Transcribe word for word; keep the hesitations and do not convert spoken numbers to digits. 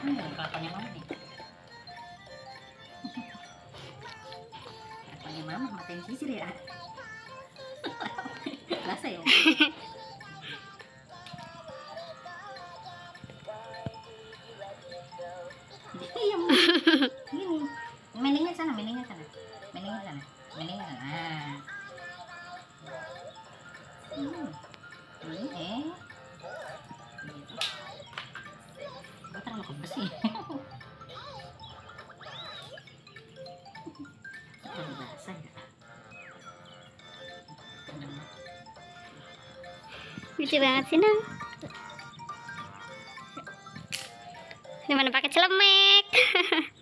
Hmm, kelakuannya mama nih. Kelakuannya mama matain sisir ya. Rasa ya. Diam. Gini. Mendingnya sana, mendingnya sana. Mendingnya sana. Mendingnya sana. Nah. Hmm. Ini eh. Gitu. Gua terlalu kebes sih. Terlalu basah ya. Lucu banget sih, Nang. Dimana pakai celemek.